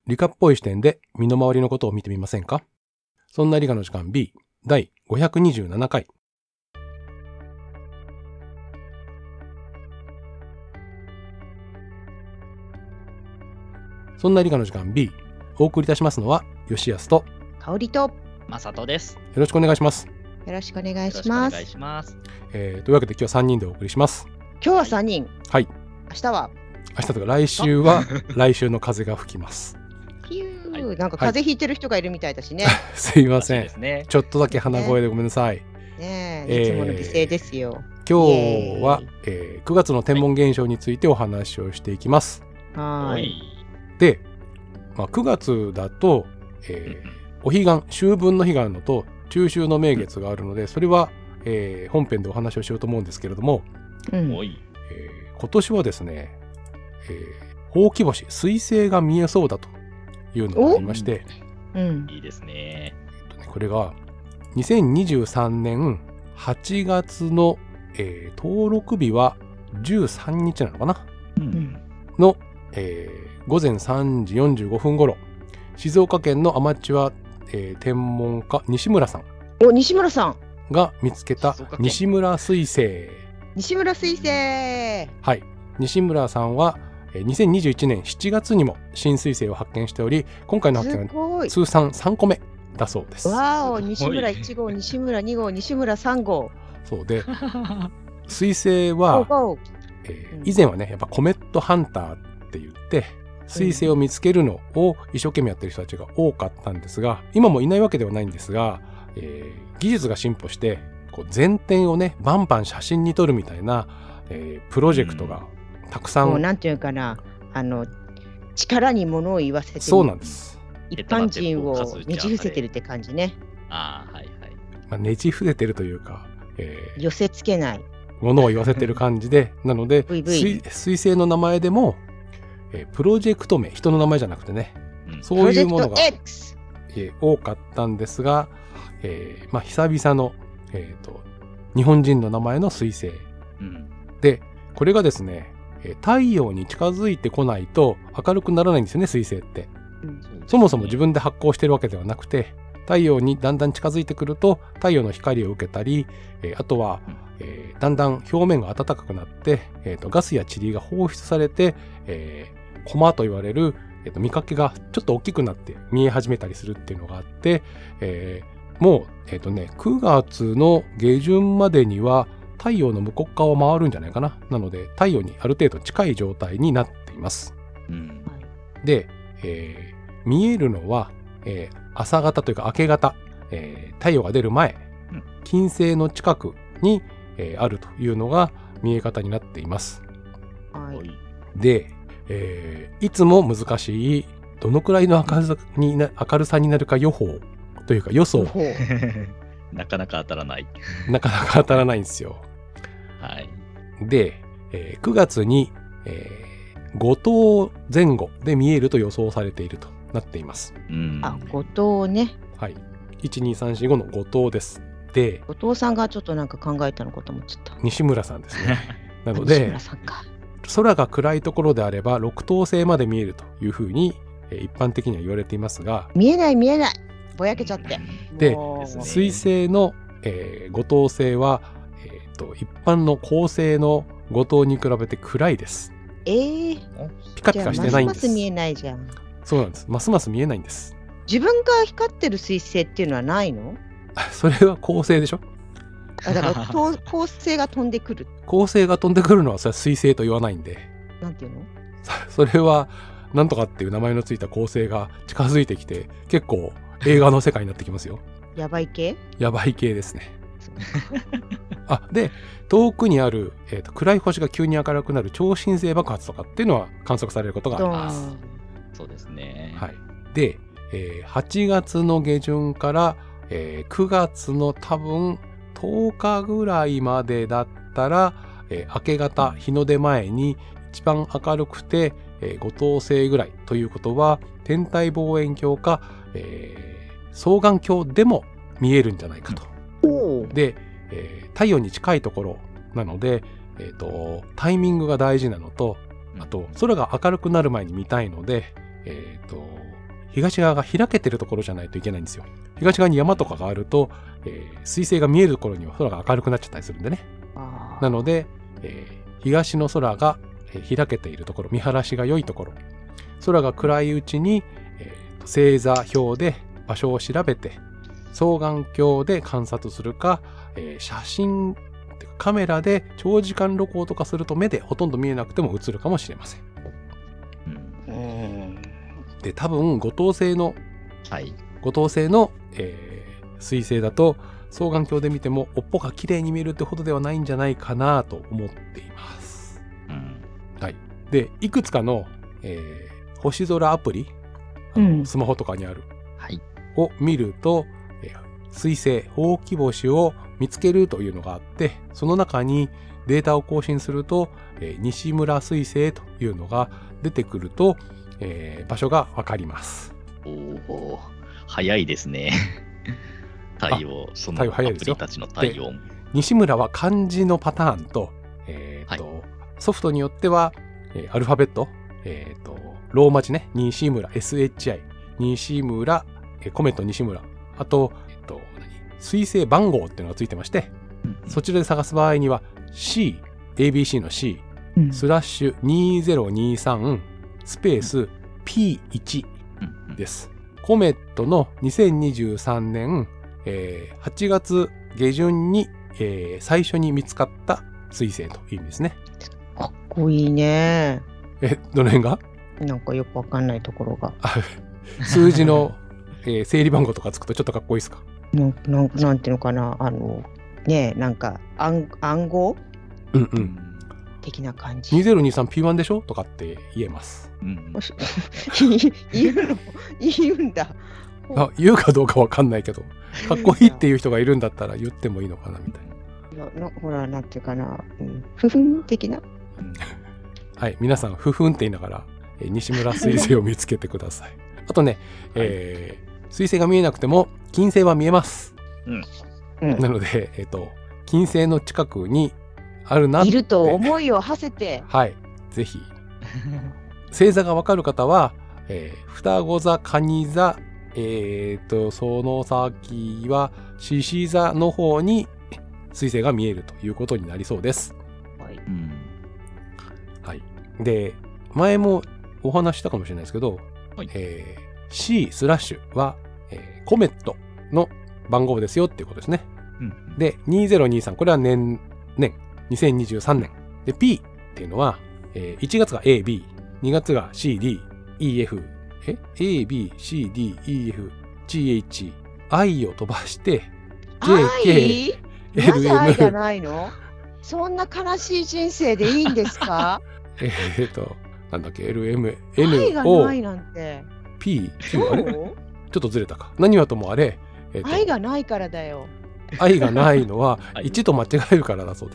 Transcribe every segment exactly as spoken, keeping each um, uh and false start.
理科っぽい視点で身の回りのことを見てみませんか？そんな理科の時間 B だいごひゃくにじゅうななかい。そんな理科の時間 B、 お送りいたしますのは吉安と香りとまさとです。 よろしくお願いします。 よろしくお願いします。 よろしくお願いします。 えー、というわけで今日はさんにんでお送りします。 今日はさんにん。 はい。 明日は明日とか来週は来週の風が吹きます。 ピュー、 はい、 なんか風邪ひいてる人がいるみたいだしね。 はい、すいません、 ね、 ちょっとだけ鼻声でごめんなさい。 ねえ、いつもの美声ですよ。 今日は、えー、くがつの天文現象についてお話をしていきます。 はい。 で、まあ、くがつだと、えー、お彼岸、秋分の日があるのと中秋の名月があるので、それは、えー、本編でお話をしようと思うんですけれども、 うん、 えー、今年はですね、えー、ほうき星、彗星が見えそうだというのがありまして、 うん、 いいですね。 これがにせんにじゅうさんねんはちがつの、えー、登録日はじゅうさんにちなのかな、 うん、 の、えー、ごぜんさんじよんじゅうごふん頃、静岡県のアマチュア、えー、天文家西村さんお西村さんが見つけた西村彗星。 西村彗星、 はい、西村さんはにせんにじゅういちねんしちがつにも新彗星を発見しており、今回の発見は通算さんこめだそうです。 わお、西村いち号、西村に号、西村さん号。 そうで、彗星は、えー、以前はね、やっぱコメットハンターって言って彗星を見つけるのを一生懸命やってる人たちが多かったんですが、今もいないわけではないんですが、えー、技術が進歩してこう全天をねバンバン写真に撮るみたいな、えー、プロジェクトがたくさん、 もうなんていうかな、あの力に物を言わせて、 そうなんです、 一般人をねじ伏せてるって感じね。 ああ、はいはい。 まあ、ねじ伏せてるというか、えー、 寄せつけないものを言わせてる感じでなので彗星の名前でも、えー、プロジェクト名、人の名前じゃなくてね、うん、そういうものが、えー、多かったんですが、えーまあ、久々の、えー、と日本人の名前の彗星、うん、でこれがですね、太陽に近づいてこないと明るくならないんですよね、彗星って、うん、そもそも自分で発光してるわけではなくて、太陽にだんだん近づいてくると太陽の光を受けたり、えー、あとは、えー、だんだん表面が暖かくなって、えー、とガスや塵が放出されて、えー、コマと言われる、えー、と見かけがちょっと大きくなって見え始めたりするっていうのがあって、えーもう、えっとね、くがつの下旬までには太陽の向こう側を回るんじゃないかな。なので太陽にある程度近い状態になっています。うん、で、えー、見えるのは、えー、朝方というか明け方、えー、太陽が出る前、金星の近くに、えー、あるというのが見え方になっています。はい、で、えー、いつも難しいどのくらいの明るさにな、明るさになるか予報というか予想なかなか当たらないなかなか当たらないんですよ。 はい。 で、えー、くがつに、えー、ごとうぜん後で見えると予想されているとなっています。 うん、あ、ごとうね。 はい。いちにさんしごのごとうです。で、 後藤さんがちょっとなんか考えたのかと思っちゃった。 西村さんですね。なので西村さんか、空が暗いところであればろくとう星まで見えるというふうに、えー、一般的には言われていますが、 見えない見えない。ぼやけちゃって。 で、彗星の、えー、ごとう星は、えー、と一般の恒星のごとうに比べて暗いです。 えー、 ピカピカしてないんです。 ますます見えないじゃん。 そうなんです。ますます見えないんです。 自分が光ってる彗星っていうのはないの？ それは恒星でしょ。 あ、だから恒星が飛んでくる。 恒星が飛んでくるのはそれは彗星と言わないんで。 なんていうの？ それはなんとかっていう名前のついた恒星が近づいてきて結構映画の世界になってきますよ。 やばい系？ やばい系ですね。あ、で遠くにある、えーと、暗い星が急に明るくなる超新星爆発とかっていうのは観測されることがあります。 そうですね。 はい。で、えー、はちがつの下旬から、えー、くがつの多分とおかぐらいまでだったら、えー、明け方日の出前に一番明るくて、えー、ごとう星ぐらいということは天体望遠鏡か、えー双眼鏡でも見えるんじゃないかと。で、えー、太陽に近いところなので、えーと、タイミングが大事なのと、あと空が明るくなる前に見たいので、えーと、 東側が開けてるところじゃないといけないんですよ。東側に山とかがあると、えー、水星が見えるところには空が明るくなっちゃったりするんでね。なので、えー、東の空が開けているところ、見晴らしが良いところ、空が暗いうちに、えー、星座表で場所を調べて双眼鏡で観察するか、えー、写真カメラで長時間録音とかすると目でほとんど見えなくても映るかもしれません。うん、で多分五等星の、はい、五等星の、えー、水星だと双眼鏡で見ても尾っぽが綺麗に見えるってほどではないんじゃないかなと思っています。うん、はい。でいくつかの、えー、星空アプリ、あの、うん、スマホとかにある、はい、を見ると、えー、水星ほうき星を見つけるというのがあって、その中にデータを更新すると、えー、西村水星というのが出てくると、えー、場所がわかります。 おお、早いですね。対応、そのアプリたちの対応。 西村は漢字のパターンと、えーとはい、ソフトによっては、えー、アルファベット、えーと、ローマ字ね、西村、エスエイチアイ、西村、えー、コメント西村、あと、えーと、水星番号っていうのがついてまして、うんうん、そちらで探す場合には C、エービーシー の C、うん、スラッシュにせんにじゅうさんスペース ピーワン です。コメットのにせんにじゅうさんねん、えー、はちがつ下旬に、えー、最初に見つかった水星という意味ですね。 かっこいいね。 え、どの辺が？ なんかよくわかんないところが。 数字の、えー、整理番号とかつくとちょっとかっこいいですか？ な, な, なんていうのかな、あのねえ、なんか暗, 暗号、うんうん、的な感じ。 にせんにじゅうさんピーワン でしょとかって言えます。うん、 言うの言うんだ。 あ、言うかどうかわかんないけど、かっこいいっていう人がいるんだったら言ってもいいのかなみたいな。なほら、なんていうかな、うん、ふふん的な。 はい、皆さんふふんって言いながら、えー、西村水星を見つけてください。あとね、えー、水星が見えなくても金星は見えます。うん、なので、えっと、金星の近くにあるなっていると思いを馳せて、 はい、ぜひ星座がわかる方は、えー、双子座、蟹座、えー、とその先は獅子座の方に水星が見えるということになりそうです。はい。はい、で前もお話したかもしれないですけど、はい、えー、C スラッシュは、えー、コメットの番号ですよっていうことですね。うん、でにせんにじゅうさん、これは年年にせんにじゅうさんねんで P っていうのは、えー、いちがつが エービー、にがつが シーディー、イーエフ、え エービー、シーディー、イーエフ、ジーエイチ、I を飛ばして ジェーケー、エルエム。 なぜ I がないの？そんな悲しい人生でいいんですか？ えっとなんだっけ エルエム、 愛がないなんて P、あれちょっとずれたか。何はともあれ、 えー、愛がないからだよ。 愛がないのはいちと間違えるからだそうです。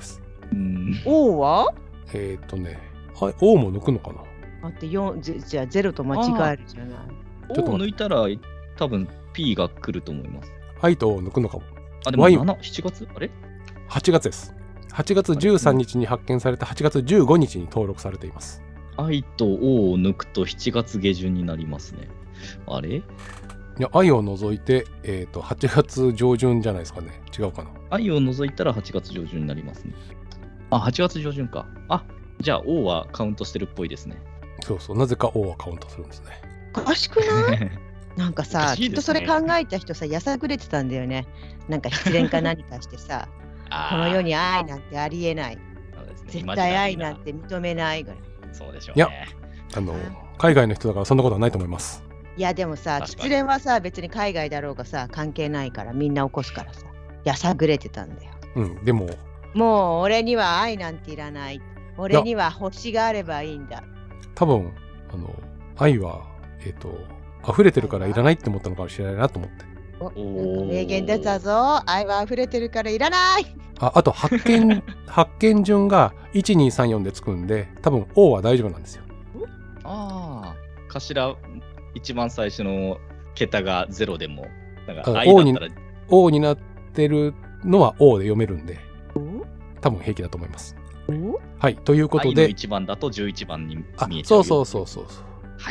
O はえっとね、O も抜くのかな。 あってよん、じゃあゼロと間違えるじゃない。 O を抜いたら多分 P が来ると思います。 愛と O を抜くのかも。 あ、でもなな、しちがつあれ ? はちがつです。はちがつじゅうさんにちに発見されてはちがつじゅうごにちに登録されています。 愛と O を抜くとしちがつ下旬になりますね。あれ？ いや、愛を除いて、えっと、はちがつ上旬じゃないですかね。違うかな。 愛を除いたらはちがつ上旬になりますね。あ、はちがつ上旬か。あ、じゃあ O はカウントしてるっぽいですね。 そうそう、なぜか O はカウントするんですね。 おかしくないなんかさ、ね、きっとそれ考えた人さ、やさぐれてたんだよね。なんか失恋か何かしてさ、この世に愛なんてありえない。そうですね、絶対愛なんて認めないぐらい。 そうでしょうね。いや、 あの、海外の人だからそんなことはないと思います。 いや、でもさ、失恋はさ、別に海外だろうがさ、関係ないから、みんな起こすからさ、やさぐれてたんだよ。 うん、でも、 もう俺には愛なんていらない。俺には星があればいいんだ。 多分、あの、愛は、えっと、溢れてるからいらないって思ったのかもしれないなと思って。 お、名言出たぞ。愛は溢れてるからいらない。 あ、あと発見発見順がいちにさんよんでつくんで、多分 O は大丈夫なんですよ。 ああ、頭一番最初の桁がゼロでも、なんか O に O になってるのは O で読めるんで、多分平気だと思います。はい、ということで、 いちばんだとじゅういちばんに見えちゃう。 そうそうそうそうそう。 はい。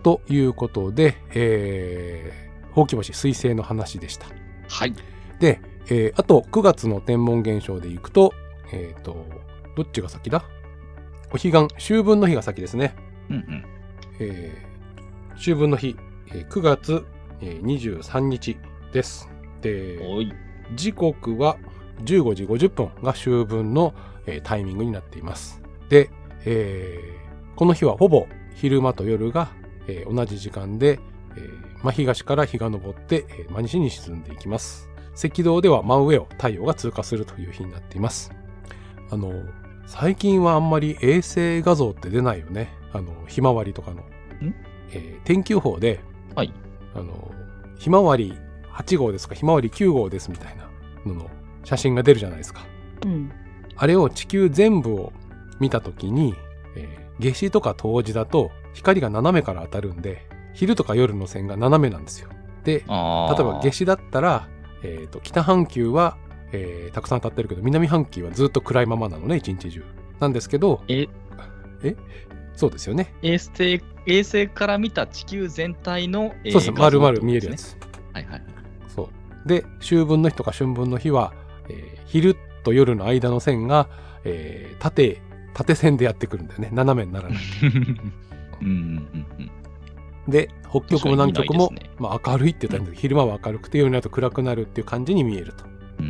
ということで、えー、ほうき星水星の話でした。 はい。 で、えー、あとくがつの天文現象でいくと、えっと、どっちが先だ？お彼岸、秋分の日が先ですね。 うんうん。 えー、秋分の日、くがつにじゅうさんにちです。で、時刻はじゅうごじごじゅっぷんが秋分の、えー、タイミングになっています。で、えー、この日はほぼ昼間と夜が、えー、同じ時間で、えー、真東から日が昇って、えー、真西に沈んでいきます。赤道では真上を太陽が通過するという日になっています。あの、最近はあんまり衛星画像って出ないよね。あの、ひまわりとかの。えー、天気予報で、 はい。 あの、ひまわりはちごうですか、ひまわりきゅうごうですみたいなのの写真が出るじゃないですか。 うん。あれを地球全部を見たときに、えー、夏至とか冬至だと光が斜めから当たるんで、昼とか夜の線が斜めなんですよ。で、例えば夏至だったら、えーと、北半球は、えー、たくさん当たってるけど、南半球はずっと暗いままなのね、一日中。なんですけど、 ええそうですよね。 衛星、衛星から見た地球全体の、 えー、そうです、丸々見えるやつ。 はいはい。 そう。で、秋分の日とか春分の日は、えー、昼と夜の間の線が、えー、縦、縦線でやってくるんだよね。斜めにならない。 うんうんうんうん。 で、北極も南極も、ね、まあ、明るいって言ったんだけど、うん、昼間は明るくて夜になると暗くなるっていう感じに見えると。 うん、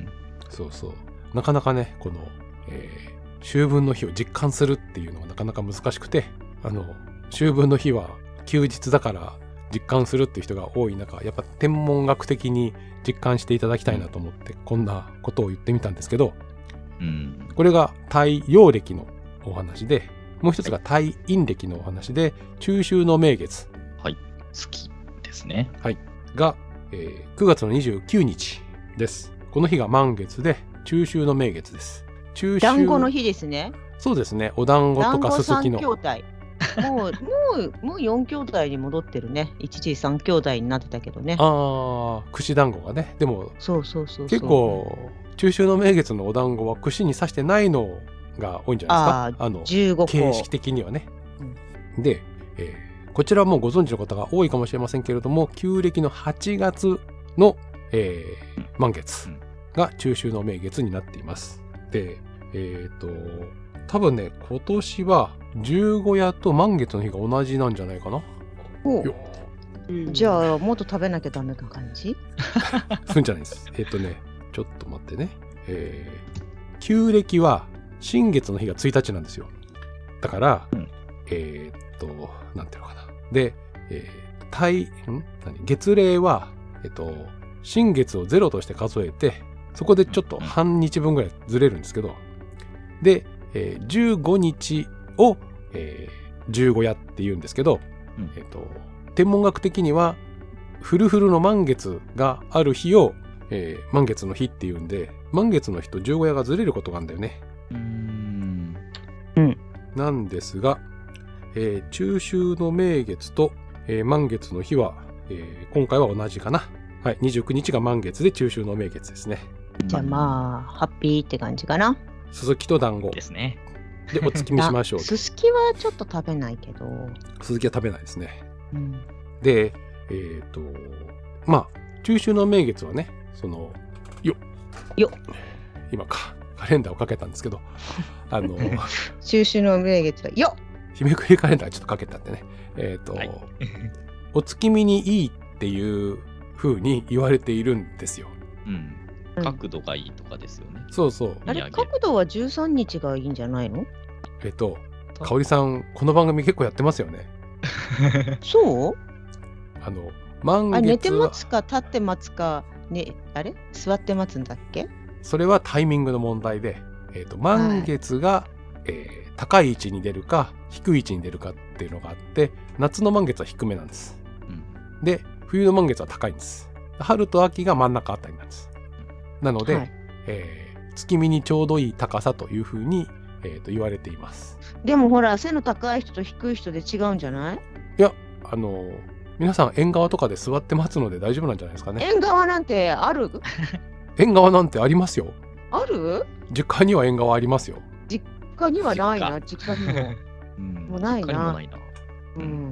そうそう。なかなかね、この、えー、秋分の日を実感するっていうのがなかなか難しくて、あの、秋分の日は休日だから実感するっていう人が多い中、やっぱ天文学的に実感していただきたいなと思って、こんなことを言ってみたんですけど、 うん、 これが太陽暦のお話で、もう一つが太陰暦のお話で、中秋の名月。 はい。月ですね。 はい。が、えー、くがつのにじゅうくにちです。この日が満月で、中秋の名月です。中秋。 団子の日ですね。 そうですね。お団子とかすすきの。 団子さん兄弟。もう、もう、もうよん兄弟に戻ってるね。一時さん兄弟になってたけどね。 ああ、串団子がね。でも、 そうそうそうそう。 結構、中秋の名月のお団子は串に刺してないのが多いんじゃないですか。あ, あのじゅうごこ形式的にはね。うん、で、えー、こちらもご存知の方が多いかもしれませんけれども、旧暦のはちがつの、えー、満月が中秋の名月になっています。で、えっと、多分ね、今年は十五夜と満月の日が同じなんじゃないかな。 おじゃあ、もっと食べなきゃダメな感じそうじゃないです。えっとね、ちょっと待ってね。えー、旧暦は新月の日がついたちなんですよ。だから、うん、えー、っと、なんていうのかな。で、えー、太、ん何月齢は、えっと、新月をゼロとして数えて、そこでちょっと半日分ぐらいずれるんですけど、で、えー、じゅうごにちを、えー、十五夜って言うんですけど、うん、えー、っと、天文学的には、フルフルの満月がある日を、えー、満月の日っていうんで、満月の日と十五夜がずれることがあるんだよね。 うーん。 うん。 なんですが、えー、中秋の名月と、えー、満月の日は、えー、今回は同じかな。はい、にじゅうくにちが満月で中秋の名月ですね。 じゃあまあ、ハッピーって感じかな。 すすきと団子ですね。 で、お月見しましょう。 すすきはちょっと食べないけど。 すすきは食べないですね。 うん、 で、えっと、まあ、中秋の名月はね、その、よよ今か、カレンダーをかけたんですけど、あの、 中秋の名月は、よ日めくりカレンダーちょっとかけたってね、えっと、はい、お月見にいいっていう風に言われているんですよ。 うん。角度がいいとかですよね。 そうそう。 あれ、角度はじゅうさんにちがいいんじゃないの？ えっと、かおりさん、この番組結構やってますよね。 そう？ あの、満月は。あ、 寝て待つか、立って待つか、ね、あれ座って待つんだっけ？ それはタイミングの問題で、えっと、満月が、はい、えー、高い位置に出るか、低い位置に出るかっていうのがあって、夏の満月は低めなんです。うん、で、冬の満月は高いんです。春と秋が真ん中あたりなんです。なので、はい、えー、月見にちょうどいい高さというふうに、えー、と言われています。 でもほら、背の高い人と低い人で違うんじゃない？ いや、あのー、皆さん縁側とかで座って待つので大丈夫なんじゃないですかね。 縁側なんてある？ 縁側なんてありますよ。 ある？ 実家には縁側ありますよ。 実家にはないな、実家にも。うん、もうないな。 ないな。 うん。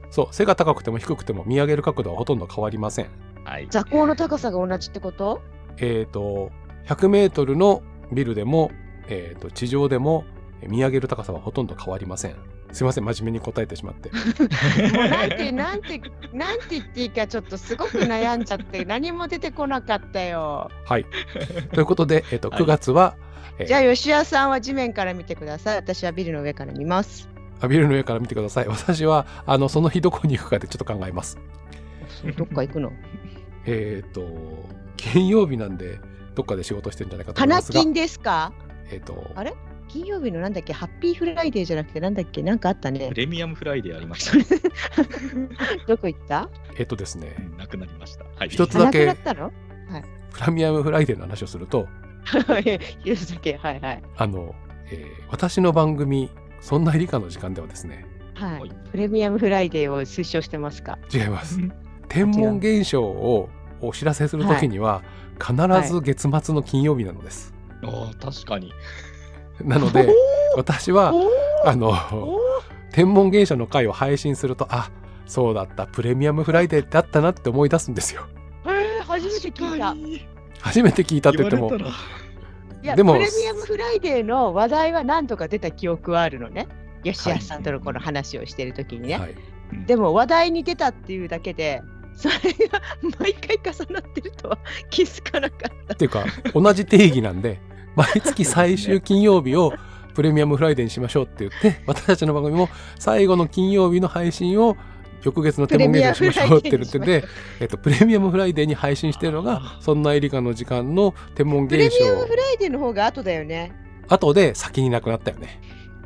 そう、背が高くても低くても見上げる角度はほとんど変わりません。 はい、座高の高さが同じってこと？ えっと、ひゃくメートルのビルでも、えー、と地上でも見上げる高さはほとんど変わりません。すいません、真面目に答えてしまって。 もうなんて、なんて、なんて言っていいかちょっとすごく悩んじゃって何も出てこなかったよ。 はい。ということで、えー、とくがつは、はいえー、じゃあ吉谷さんは地面から見てください。私はビルの上から見ます。 あ、ビルの上から見てください。私はあのその日どこに行くかでちょっと考えます。 どっか行くの？ えっと金曜日なんでどっかで仕事してるんじゃないかと思いますが。 花金ですか？ えっとあれ金曜日のなんだっけ、ハッピーフライデーじゃなくてなんだっけ、なんかあったね。 プレミアムフライデーありました、ね。 どこ行った？ えっとですね、 なくなりました。はい、 一つだけなくなったの？はい、 プレミアムフライデーの話をすると、 一つだけ、はいはい。 あの、えー、私の番組そんな理科の時間ではですね、 はい、プレミアムフライデーを推奨してますか？ 違います。天文現象をお知らせするときには、はい、必ず月末の金曜日なのです。 はい、あ、確かに。 なので私はあの天文現象の回を配信すると、あ、そうだった、プレミアムフライデーだったなって思い出すんですよ。 えー、初めて聞いた。 初めて聞いたって言っても、 いや、でもプレミアムフライデーの話題は何とか出た記憶はあるのね。吉谷さんとのこの話をしているときにね、はい、でも話題に出たっていうだけでそれが毎回重なってるとは気づかなかった。 っていうか同じ定義なんで毎月最終金曜日をプレミアムフライデーにしましょうって言って私たちの番組も最後の金曜日の配信を翌月の天文現象にしましょうって言ってて、えっと、プレミアムフライデーに配信してるのがそんなエリカの時間の天文現象。プレミアムフライデーの方が後だよね。 後で先になくなったよね。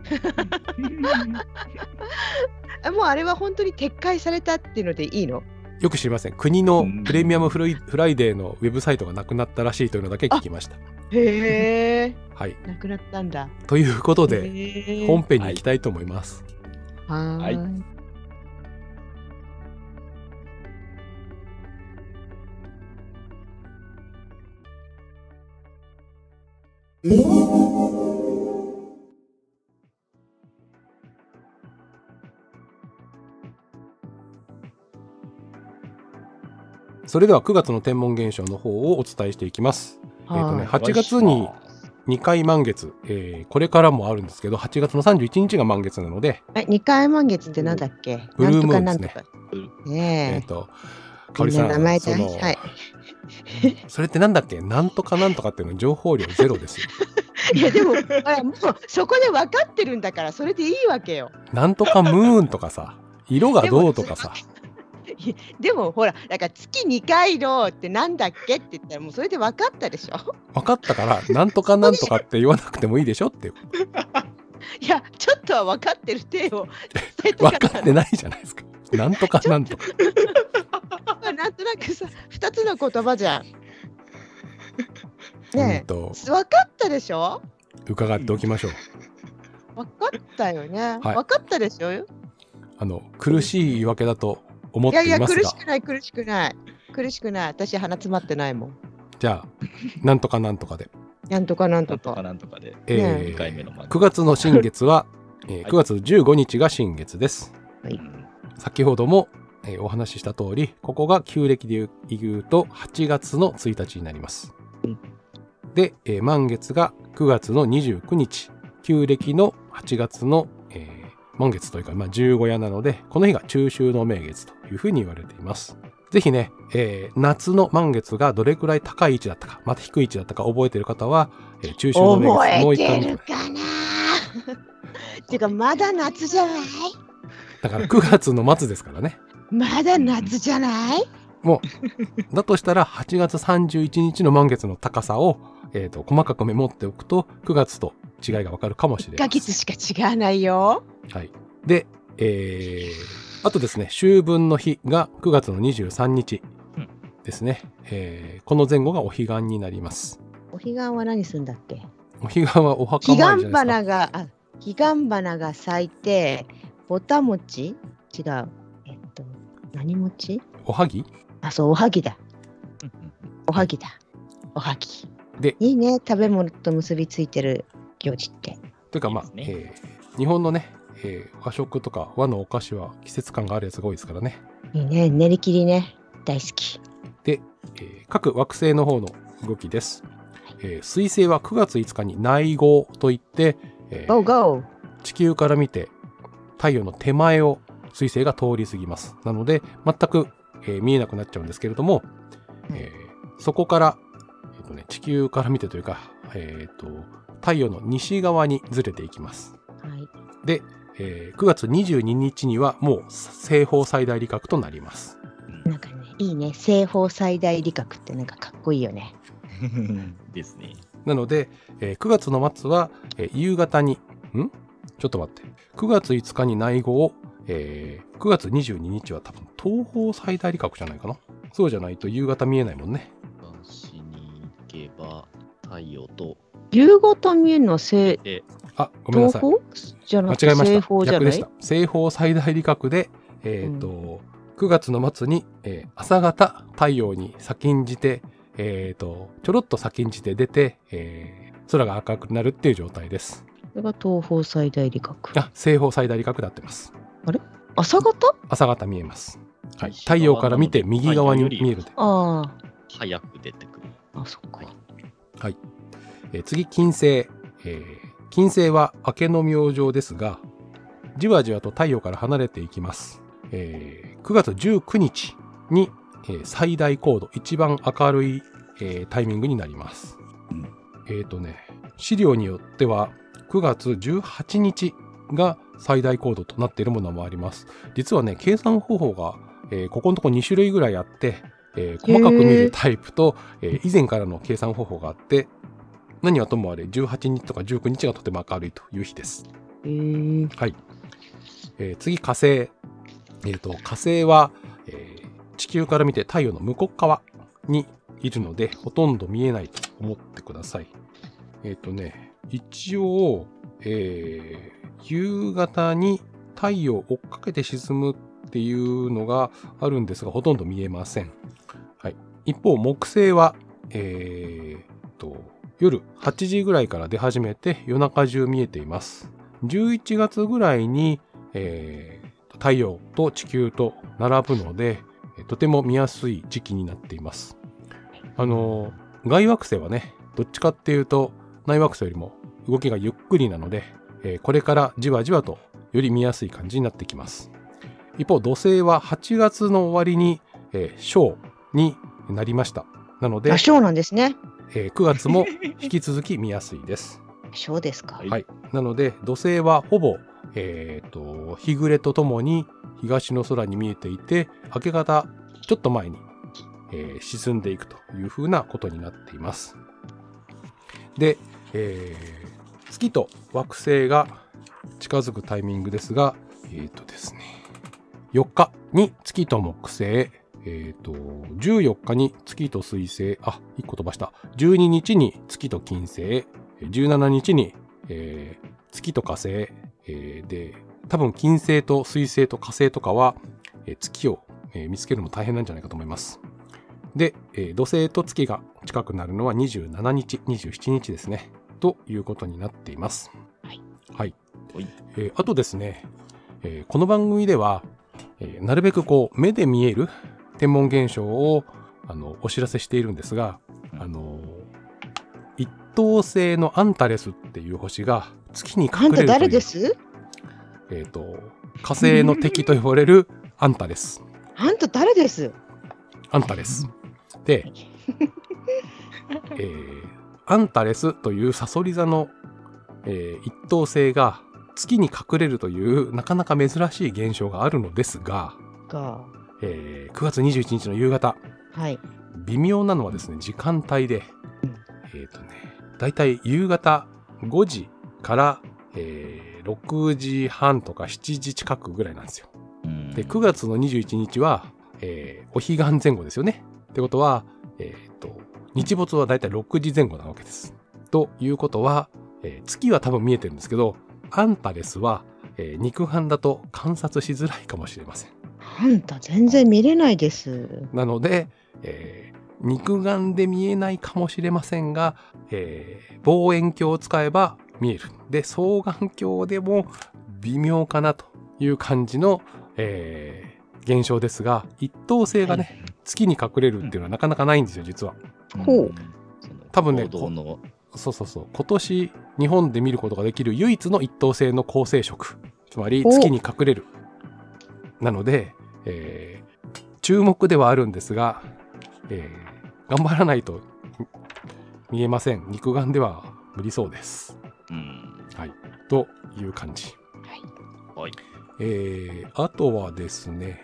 もうあれは本当に撤回されたっていうのでいいの？ よく知りません。国のプレミアムフライデーのウェブサイトがなくなったらしいというのだけ聞きました。 へえ。 はい。 なくなったんだ。 ということで本編に行きたいと思います。 はい。はい。 それではくがつの天文現象の方をお伝えしていきます。えーとね、はちがつににかい満月、えー、これからもあるんですけどはちがつのさんじゅういちにちが満月なので。 にかい満月ってなんだっけ？ ブルームーンですね。 ねえっとかおりさん、その、はい、それってなんだっけ？なんとかなんとかっていうの情報量ゼロですよ。 いやでもあれもうそこで分かってるんだからそれでいいわけよ。 なんとかムーンとかさ、色がどうとかさ。 でもほらだから月にかいのってなんだっけって言ったらもうそれで分かったでしょ。 分かったからなんとかなんとかって言わなくてもいいでしょっていう。 いやちょっとは分かってる体を伝えたかった。分かってないじゃないですか。なんとかなんとか。 なんとなくさふたつの言葉じゃん。ねえ、分かったでしょ。 伺っておきましょう。 分かったよね。 はい、 分かったでしょ。 あの苦しい言い訳だと思っていますが。いやいや苦しくない苦しくない苦しくない。私鼻詰まってないもん。 じゃあなんとかなんとかで。 なんとかなんとかなんとかで。 えー、にかいめのくがつの新月は、えー、くがつじゅうごにちが新月です。はい、先ほども、えー、お話しした通り、ここが旧暦で言うとはちがつのついたちになります。で、えー、満月がくがつのにじゅうくにち、旧暦のはちがつの、えー、満月というか、まあ、十五夜なので、この日が中秋の名月というふうに言われています。ぜひね、えー、夏の満月がどれくらい高い位置だったか、また低い位置だったか覚えている方は、えー、中秋の名月もう一回見てください。 覚えてるかなっていうか、まだ夏じゃない？ だからくがつの末ですからね。 まだ夏じゃない？ もう、だとしたらはちがつさんじゅういちにちの満月の高さを、えーと、細かくメモっておくとくがつと違いがわかるかもしれない。いっかげつしか違わないよ。 はい。で、えー、あとですね、秋分の日がくがつのにじゅうさんにちですね。えー、この前後がお彼岸になります。 お彼岸は何するんだっけ？ お彼岸はお墓参りじゃないですか。 彼岸花が、あ、彼岸花が咲いて、ぼたもち？違う。えっと、何餅？ おはぎ？ あ、そう、おはぎだ。おはぎだ。おはぎ。 で、 いいね、食べ物と結びついてる行事って。 というか、まあ、えー、日本のね、 えー、和食とか和のお菓子は季節感があるやつが多いですからね。 いいね、練り切りね、大好き。 で、えー、各惑星の方の動きです。えー、水星はくがついつかに内号といって、えー、 Go, go. 地球から見て太陽の手前を水星が通り過ぎます。なので全く、えー、見えなくなっちゃうんですけれども、えー、そこから、えーとね、地球から見てというか、えーと、太陽の西側にずれていきます。 はい、 で、えー、くがつにじゅうににちにはもう西方最大理覚となります。 なんかね、いいね、西方最大理覚ってなんかかっこいいよね。 ですね。 なので、えー、くがつの末は、えー、夕方に、んちょっと待って。くがついつかに内号、えー、くがつにじゅうににちは多分東方最大理覚じゃないかな。そうじゃないと夕方見えないもんね。 東に行けば太陽と。 夕方見えるのは西、 あ、ごめんなさい。 東方じゃなくて間違えました。 西方じゃない？ 逆でした。西方最大理覚で、えっと、うん、くがつの末に、えー、朝方太陽に先んじて、えっと、ちょろっと先んじて出て、えー、空が赤くなるっていう状態です。 これが東方最大理覚。 あ、西方最大理覚で合ってます。 あれ？朝方？ 朝方見えます。はい。太陽から見て右側に見える。 ああ。 早く出てくる。 あ、そっか。 はい。えー、次、金星。えー、金星は明けの明星ですが、じわじわと太陽から離れていきます。えー、くがつじゅうくにちに、えー、最大高度、一番明るい、えー、タイミングになります。うん、えっとね、資料によってはくがつじゅうはちにちが最大高度となっているものもあります。実はね、計算方法が、えー、ここのとこにしゅるいぐらいあって、えー、細かく見るタイプと、えー、以前からの計算方法があって、何はともあれじゅうはちにちとかじゅうくにちがとても明るいという日です。 へー、 はい。えー、次、火星。えーと、火星は、えー、地球から見て太陽の向こう側にいるので、ほとんど見えないと思ってください。えっとね、一応、えー、夕方に太陽を追っかけて沈むっていうのがあるんですが、ほとんど見えません。はい。一方、木星は、えーと、夜はちじぐらいから出始めて夜中中見えています。じゅういちがつぐらいに、えー、太陽と地球と並ぶので、とても見やすい時期になっています。あの、外惑星はね、どっちかっていうと内惑星よりも動きがゆっくりなので、えー、これからじわじわとより見やすい感じになってきます。一方、土星ははちがつの終わりに、えー、小になりました。なので、 小なんですね。 えー、くがつも引き続き見やすいです。 小ですか。 はい。なので、土星はほぼ、えーと、日暮れとともに東の空に見えていて、明け方ちょっと前に、えー、沈んでいくというふうなことになっています。で、えー、月と惑星が近づくタイミングですが、えーとですね、よっかに月と木星、えーと、じゅうよっかに月と水星、あ、いっこ飛ばした。じゅうににちに月と金星、じゅうしちにちに、えー、月と火星、えー、で、多分金星と水星と火星とかは、えー、月を、えー、見つけるのも大変なんじゃないかと思います。で、えー、土星と月が近くなるのはにじゅうしちにち、にじゅうしちにちですね。ということになっています。 はい。 はい。えー、あとですね、えー、この番組では、えー、なるべくこう目で見える天文現象をあのお知らせしているんですが、あの一等星のアンタレスっていう星が月に隠れるという。あんた誰です？ えっと火星の敵と呼ばれるアンタレス。 あんた誰です？ アンタレス。で、えー、アンタレスというさそり座の、えー、一等星が月に隠れるというなかなか珍しい現象があるのですが、 がえー、くがつにじゅういちにちの夕方、 はい、 微妙なのはですね、時間帯で、えっとね、だいたい夕方ごじから、えー、ろくじはんとかしちじ近くぐらいなんですよ。で、くがつのにじゅういちにちは、えー、お彼岸前後ですよね。ってことは、えっと、日没はだいたいろくじぜん後なわけです。ということは、えー、月は多分見えてるんですけど、アンタレスは、えー、肉眼だと観察しづらいかもしれません。 あんた全然見れないです。 なので、えー、肉眼で見えないかもしれませんが、えー、望遠鏡を使えば見える。で、双眼鏡でも微妙かなという感じの、えー、現象ですが、一等星がね、はい、月に隠れるっていうのはなかなかないんですよ、実は。 ほう。 多分ね、そうそうそう、今年日本で見ることができる唯一の一等星の恒星食、つまり月に隠れる。なので、えー、注目ではあるんですが、えー、頑張らないと見えません。肉眼では無理そうです。うん、はい。という感じ。はい。はい、えー、あとはですね、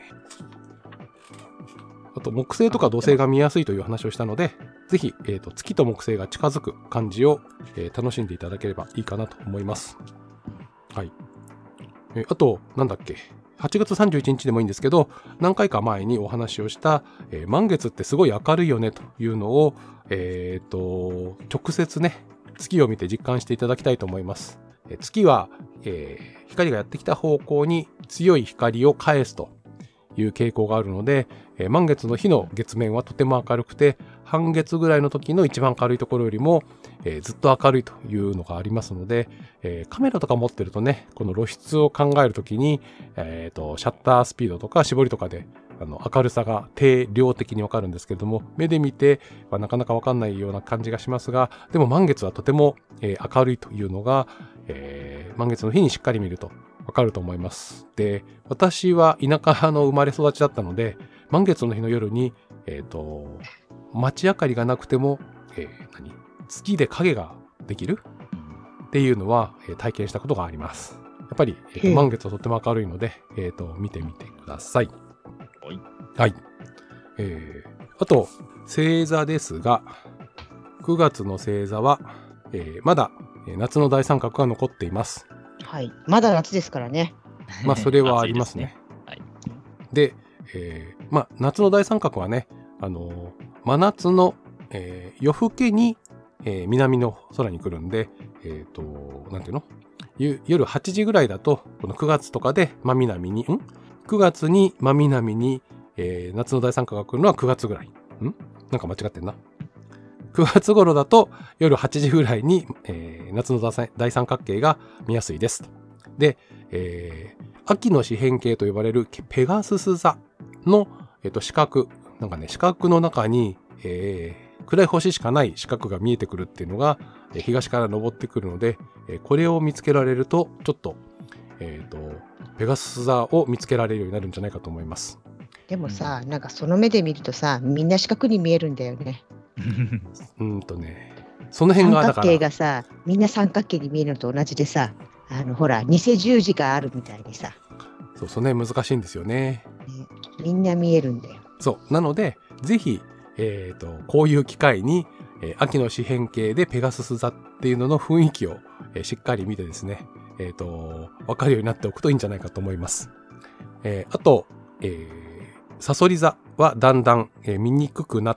あと木星とか土星が見やすいという話をしたので、ぜひ、えーと、月と木星が近づく感じを、えー、楽しんでいただければいいかなと思います。はい。えー、あと、なんだっけ。はちがつさんじゅういちにちでもいいんですけど、何回か前にお話をした、えー、満月ってすごい明るいよねというのを、えーと、直接ね、月を見て実感していただきたいと思います。えー、月は、えー、光がやってきた方向に強い光を返すという傾向があるので、えー、満月の日の月面はとても明るくて、半月ぐらいの時の一番明るいところよりも、えー、ずっと明るいというのがありますので、えー、カメラとか持ってるとね、この露出を考えるときに、えーと、シャッタースピードとか絞りとかであの明るさが定量的にわかるんですけれども、目で見てはなかなかわかんないような感じがしますが、でも満月はとても、えー、明るいというのが、えー、満月の日にしっかり見るとわかると思います。で、私は田舎の生まれ育ちだったので、満月の日の夜に、えーと、街明かりがなくても、えー、何月で影ができるっていうのは、えー、体験したことがあります。やっぱり、えーと、満月はとても明るいので、えーと、見てみてください。はい。はい。えー、あと、星座ですが、くがつの星座は、えー、まだ夏の大三角が残っています。 はい。まだ夏ですからね。 まあ、それはありますね。はい。で、えー、まあ、夏の大三角はね、あのー、真夏の、えー、夜更けに、えー、南の空に来るんで、えっと、なんていうの？夜はちじぐらいだと、このくがつとかで真南に、ん ?く 月に真南に、えー、夏の大三角が来るのはくがつぐらい。んなんか間違ってんな。くがつ頃だと夜はちじぐらいに、えー、夏の大三角形が見やすいです。で、えー、秋の四辺形と呼ばれるペガスス座の、えーと、四角、なんかね、四角の中に、えー、暗い星しかない四角が見えてくるっていうのが、えー、東から昇ってくるので、えー、これを見つけられると、ちょっと、えっと、ペガスス座を見つけられるようになるんじゃないかと思います。 でもさ、なんかその目で見るとさ、みんな四角に見えるんだよね。 うんとね、その辺がだから。 三角形がさ、みんな三角形に見えるのと同じでさ、あのほら、偽十字があるみたいでさ。 そう、その辺難しいんですよね。 ね、みんな見えるんだよ。 そう、なので、ぜひ、えっと、こういう機会に、えー、秋の四辺形でペガスス座っていうのの雰囲気を、えー、しっかり見てですね、えっと、わかるようになっておくといいんじゃないかと思います。えー、あと、えー、サソリ座はだんだん、えー、見にくくなって、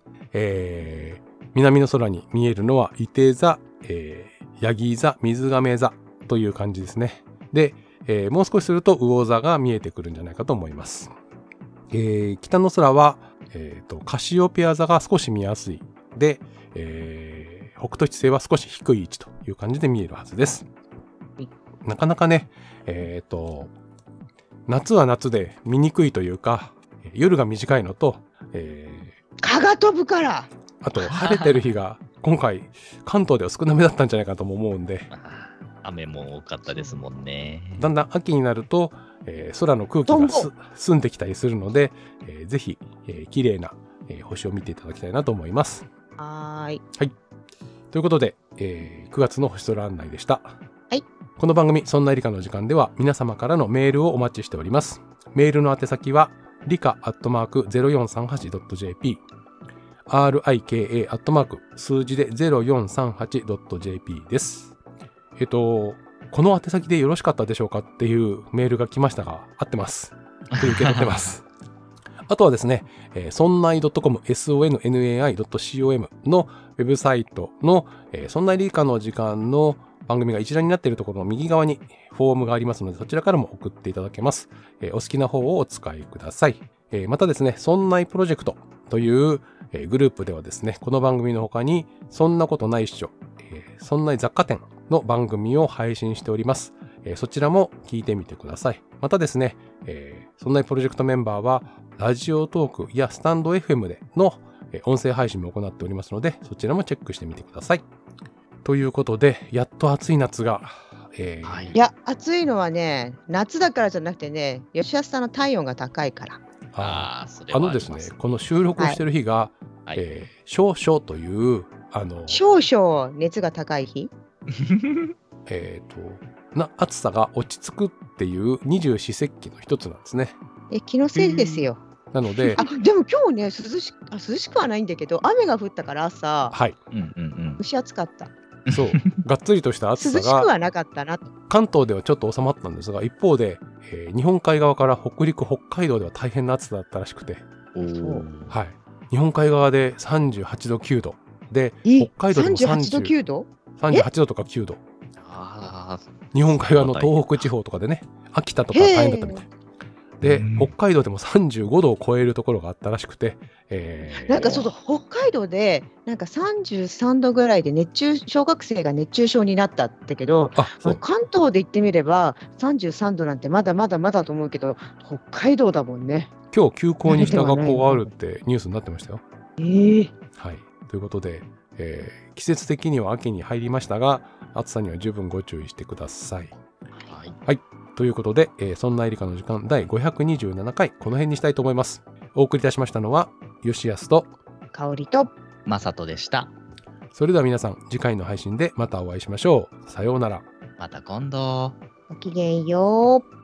えー、南の空に見えるのは、いて座、えー、ヤギ座、水亀座という感じですね。で、えー、もう少しすると魚座が見えてくるんじゃないかと思います。えー、北の空は、えーと、カシオペア座が少し見やすい。で、えー、北斗七星は少し低い位置という感じで見えるはずです。なかなかね、えーと、夏は夏で見にくいというか、夜が短いのと、えー、蚊が飛ぶから。 あと、晴れてる日が今回関東では少なめだったんじゃないかとも思うんで。 雨も多かったですもんね。 だんだん秋になると、えー、空の空気がす澄んできたりするので、えー、ぜひ、えー、綺麗な、えー、星を見ていただきたいなと思います。 はーい。 はい。ということで、えー、くがつの星空案内でした。 はい。 この番組、そんな理科の時間では皆様からのメールをお待ちしております。メールの宛先は、理科アットマーク ゼロよんさんはちドットジェーピー、アールアイケーエー アットマーク数字で ゼロよんさんはちドットジェーピー です。えっと、この宛先でよろしかったでしょうかっていうメールが来ましたが、合ってます。受け取ってます。あとはですね、えー、そんない .com、ソンナイ ドットコム のウェブサイトの、えー、そんない理科の時間の番組が一覧になっているところの右側にフォームがありますので、そちらからも送っていただけます。えー、お好きな方をお使いください。えー、またですね、そんないプロジェクトという、えー、グループではですね、この番組の他に、そんなことないっしょ、えー、そんない雑貨店の番組を配信しております。 えー、そちらも聞いてみてください。またですね、えー、そんなプロジェクトメンバーはラジオトークやスタンド エフエム での音声配信も行っておりますので、そちらもチェックしてみてください。ということで、やっと暑い夏が、 えーはい、いや、暑いのはね、夏だからじゃなくてね、吉安さんの体温が高いから。 ああのですね、この収録をしてる日が、はいえー、少々という、あの少々熱が高い日えっと、な暑さが落ち着くっていう二十四節気の一つなんですね。 え、気のせいですよ。 なので、 あ、でも今日ね、涼しあ涼しくはないんだけど、雨が降ったから朝、 はい、 蒸し暑かった。 そう、がっつりとした暑さが涼しくはなかったな。 関東ではちょっと収まったんですが、一方で、えー、日本海側から北陸、北海道では大変な暑さだったらしくて、はい、日本海側でさんじゅうはちどきゅうどで、北海道でもさんじゅうさんじゅうはちどきゅうどさんじゅうはちどとかきゅうど、あ日本海側の東北地方とかでね、秋田とか大変だったみたいで、北海道でもさんじゅうごどを超えるところがあったらしくて、えー、なんかそうそう、北海道でなんかさんじゅうさんどぐらいで熱中小学生が熱中症になったってけど、あそう関東で言ってみればさんじゅうさんどなんてまだまだまだと思うけど、北海道だもんね。 今日休校にした学校があるってニュースになってましたよ。 えー、 はい、ということで、えー、季節的には秋に入りましたが、暑さには十分ご注意してください。はい、はい、ということで、えー、そんなエリカの時間だいごひゃくにじゅうななかい、この辺にしたいと思います。お送りいたしましたのは吉安と香りとまさとでした。 それでは皆さん、次回の配信でまたお会いしましょう。さようなら。 また今度。 ごきげんよう。